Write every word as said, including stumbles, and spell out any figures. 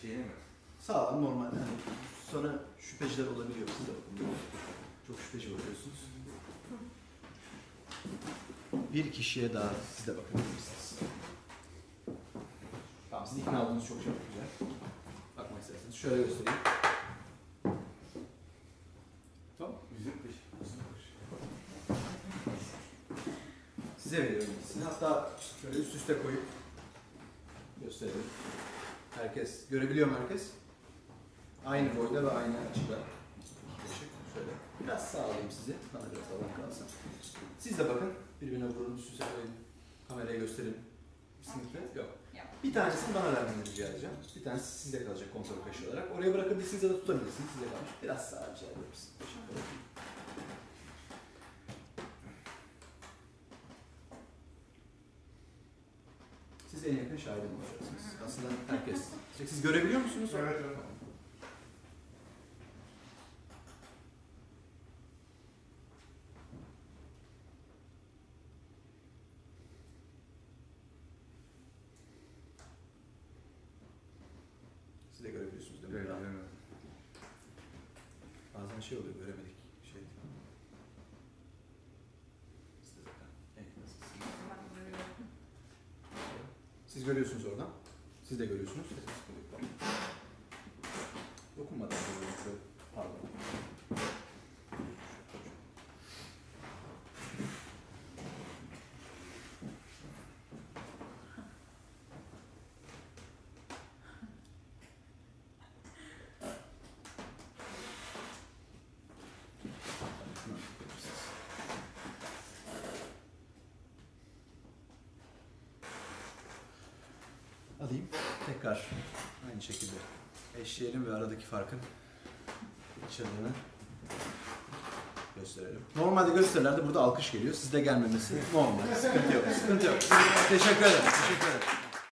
Eşeğine mi? Sağlam, normal. Yani sonra şüpheciler olabiliyor. Siz de bakın. Çok şüpheci oluyorsunuz. Bir kişiye daha siz de bakabilirsiniz. Tamam, siz ikna oldunuz, çok çok güzel. Bakmak isterseniz şöyle göstereyim. Tamam. Yüzük beş. Size veriyorum ikisini. Hatta şöyle üst üste koyup gösterelim. Herkes, görebiliyor mu herkes? Aynı boyda ve aynı açıda. Şöyle biraz sağ alayım sizi. Bana biraz alan kalsın. Siz de bakın. Birbirine vurun, üst üste koyun. Kameraya gösterin. Sıkıntı yok. Yok. Bir tanesini bana vermeni rica edeceğim. Bir tanesi sizde kalacak kontrol kaşı olarak. Oraya bırakabilirsiniz ya da tutabilirsiniz. Size kalmış. Biraz sağa rica ederim. Teşekkür ederim. Siz en yakın şahidim olacaksınız. Aslında herkes. Siz görebiliyor musunuz? Evet, evet. Siz de görebiliyorsunuz değil mi? Evet, evet. Bazen şey oluyor, göremedik. Şey. Siz de zaten en yakınsınız. Siz görüyorsunuz oradan. Siz de görüyorsunuz. Dokunmadan görüyorum. Pardon. Alayım. Tekrar aynı şekilde eşleyelim ve aradaki farkın açıldığını gösterelim. Normalde gösterilerde burada alkış geliyor. Sizde gelmemesi normal. Sıkıntı yok. Sıkıntı yok. Teşekkür ederim. Teşekkür ederim.